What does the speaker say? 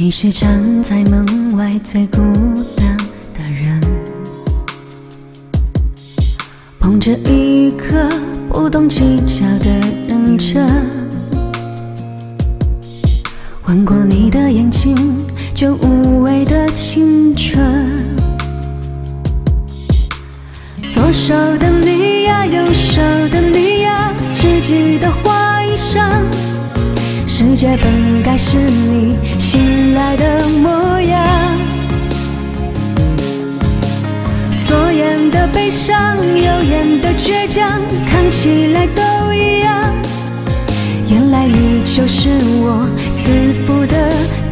你是站在门外最孤单的人，捧着一颗不懂计较的认真，吻过你的眼睛，就无畏的青春。左手的你呀，右手的你呀，知己的花衣裳，世界本该是你醒来的模样。左眼的悲伤，右眼的倔强，看起来都一样。原来你就是我自负的